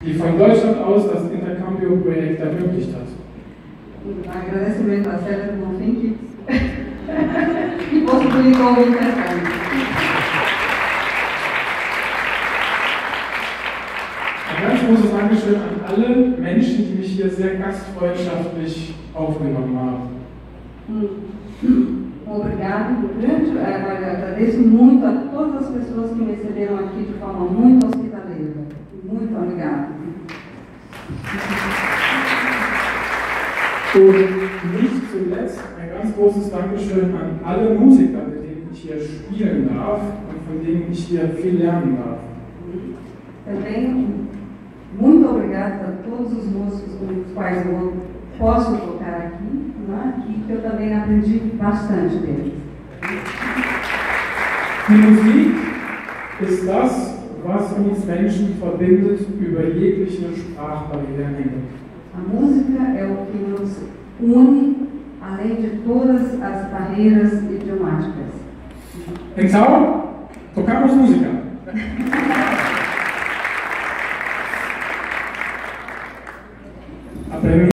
die von Deutschland aus das Intercambio-Projekt ermöglicht hat. Agradecimento a César Bonfim que possibilitou o intercâmbio. Ein ganz großes Dankeschön an alle Menschen, die mich hier sehr gastfreundschaftlich aufgenommen haben. Obrigado, agradeço muito a todas as pessoas que me receberam aqui de forma muito hospitaleira. Muito obrigado. Und nicht zuletzt ein ganz großes Dankeschön an alle Musiker, mit denen ich hier spielen darf und von denen ich hier viel lernen darf. Também muito obrigado a todos os músicos com os quais eu posso tocar aqui, né? E que eu também aprendi bastante deles. Die Musik ist das, was uns Menschen verbindet über jegliche Sprachbarrieren hinweg. A música é o que nos une, além de todas as barreiras idiomáticas. Então, tocamos música.